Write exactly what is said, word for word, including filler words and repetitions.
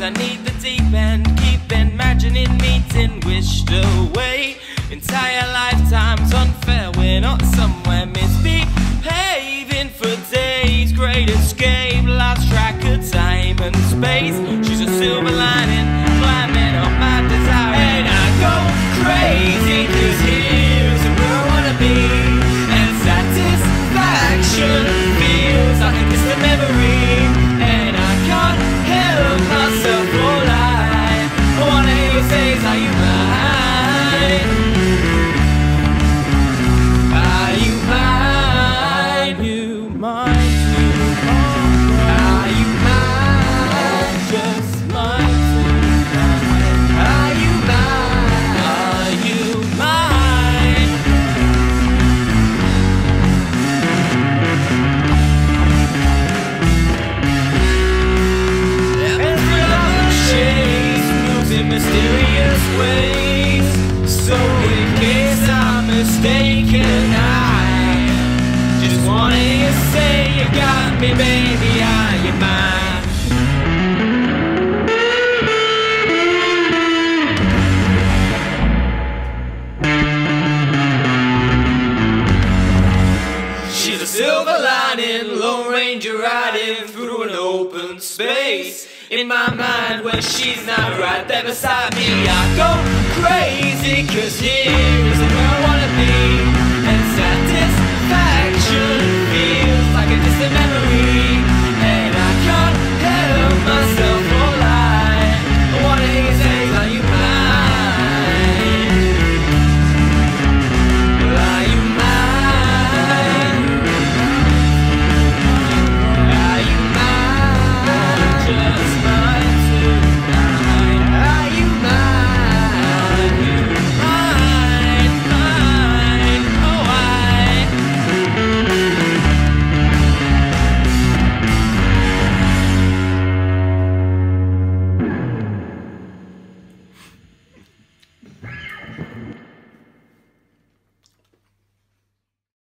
I need the deep end. Keep imagining meeting wished away. Entire lifetime's unfair, we're not somewhere misbehaving for days. Great escape, lost track of time and space. She's a silver lining, climbing up my desire. And I go crazy, cause here's where I wanna be. And satisfaction feels like a distant memory. And I can't help myself all I I wanna hear you say, are you mine? Are you mine? You mine? Are you mine? Just mine tonight. Are you mine? Are you mine? And through the chase moves in mysterious ways. So in case I'm mistaken, I just wanna hear you say you got me, baby, are you mine? She's a silver lining, Lone Ranger riding through an open space. In my mind when she's not right there beside me, I go crazy, cause here's